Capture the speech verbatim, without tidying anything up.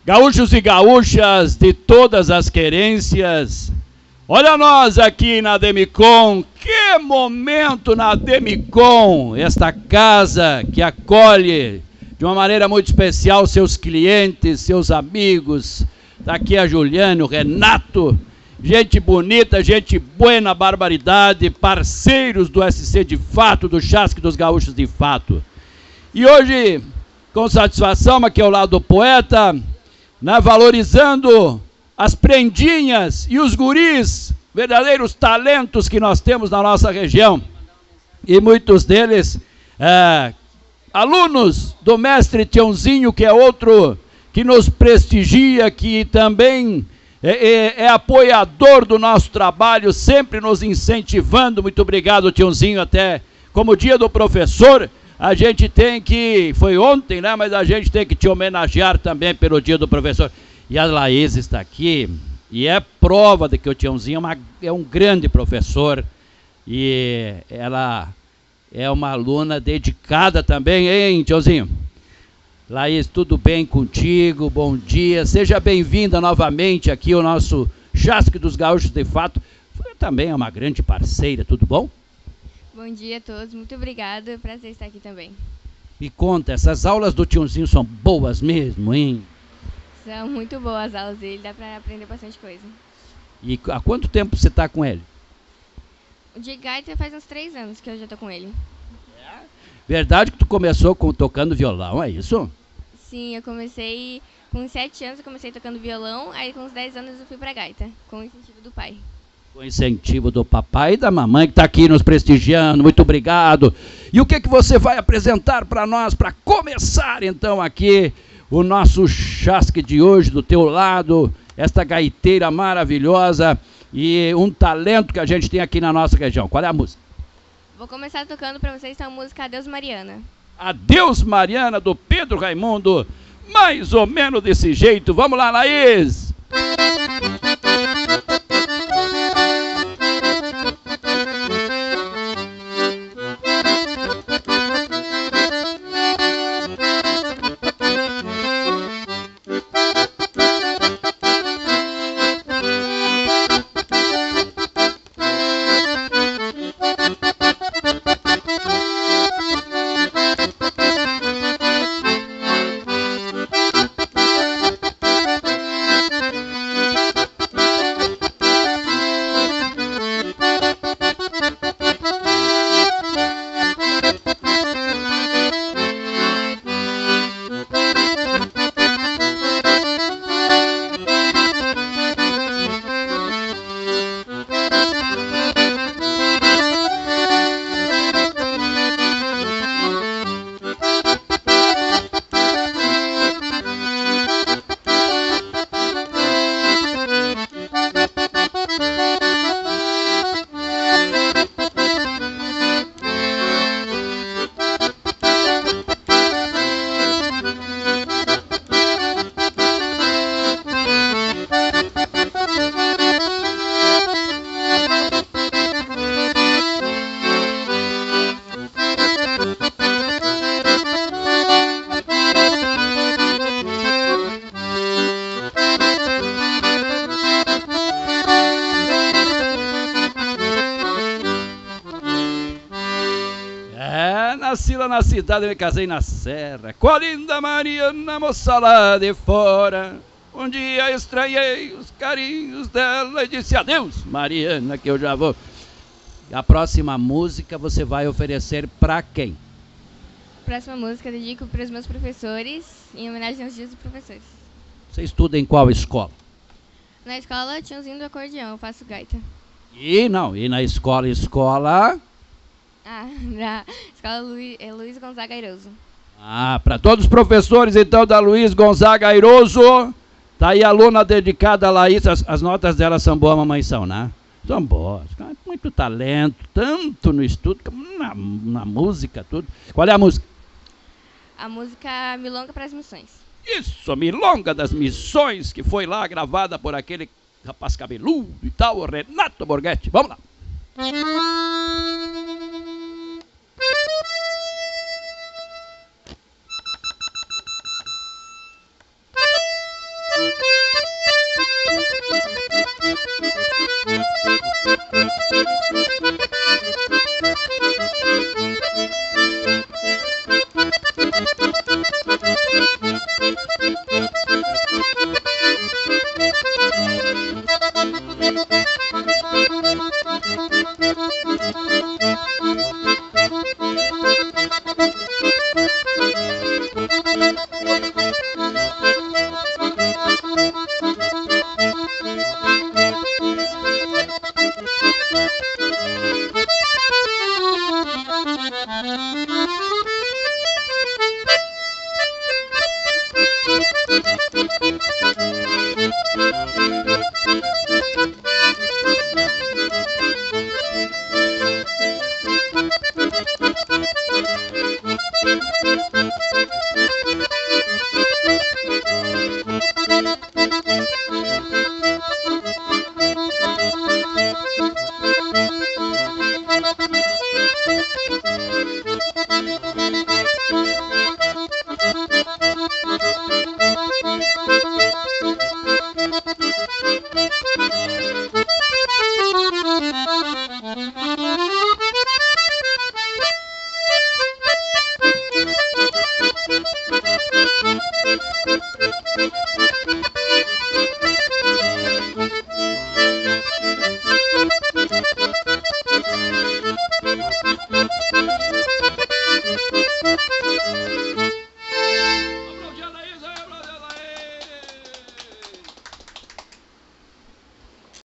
Gaúchos e gaúchas de todas as querências, olha nós aqui na Demicon, que momento na Demicon, esta casa que acolhe de uma maneira muito especial seus clientes, seus amigos. Está aqui a Juliane, o Renato, gente bonita, gente boa na barbaridade, parceiros do S C de fato, do Chasque dos Gaúchos de fato. E hoje, com satisfação, aqui ao lado do poeta, né, valorizando as prendinhas e os guris, verdadeiros talentos que nós temos na nossa região. E muitos deles, é, alunos do mestre Tiãozinho, que é outro que nos prestigia, que também é, é, é apoiador do nosso trabalho, sempre nos incentivando. Muito obrigado, Tiãozinho. Até como dia do professor, a gente tem que, foi ontem, né, mas a gente tem que te homenagear também pelo dia do professor. E a Laís está aqui, e é prova de que o Tiãozinho é, uma, é um grande professor, e ela é uma aluna dedicada também, hein, Tiãozinho? Laís, tudo bem contigo? Bom dia, seja bem-vinda novamente aqui ao nosso Chasque dos Gaúchos de Fato. Você também é uma grande parceira, tudo bom? Bom dia a todos, muito obrigada, é um prazer estar aqui também. Me conta, essas aulas do Tiãozinho são boas mesmo, hein? São muito boas as aulas dele, dá para aprender bastante coisa. E há quanto tempo você está com ele? O de gaita faz uns três anos que eu já estou com ele. É? Verdade que tu começou com, tocando violão, é isso? Sim, eu comecei com sete anos, eu comecei tocando violão, aí com uns dez anos eu fui para gaita, com o incentivo do pai. Com o incentivo do papai e da mamãe que está aqui nos prestigiando, muito obrigado. E o que, que você vai apresentar para nós, para começar então aqui o nosso chasque de hoje, do teu lado, esta gaiteira maravilhosa e um talento que a gente tem aqui na nossa região. Qual é a música? Vou começar tocando para vocês a música Adeus Mariana. Adeus Mariana, do Pedro Raimundo, mais ou menos desse jeito. Vamos lá, Laís! Nasci lá na cidade, me casei na serra, com a linda Mariana, moça lá de fora. Um dia estranhei os carinhos dela e disse adeus, Mariana, que eu já vou. A próxima música você vai oferecer para quem? A próxima música eu dedico para os meus professores, em homenagem aos dias dos professores. Você estuda em qual escola? Na escola Tiãozinho do Acordeão, eu faço gaita. E não, e na escola, escola... Ah, na escola Luiz, é Luiz Gonzaga Airoso. Ah, para todos os professores, então, da Luiz Gonzaga Airoso, tá aí a aluna dedicada a Laís, as, as notas dela são boas, mamãe, são, né? São boas, muito talento, tanto no estudo, como na, na música, tudo. Qual é a música? A música Milonga para as Missões. Isso, Milonga das Missões, que foi lá gravada por aquele rapaz cabeludo e tal, o Renato Borghetti. Vamos lá. Thank you.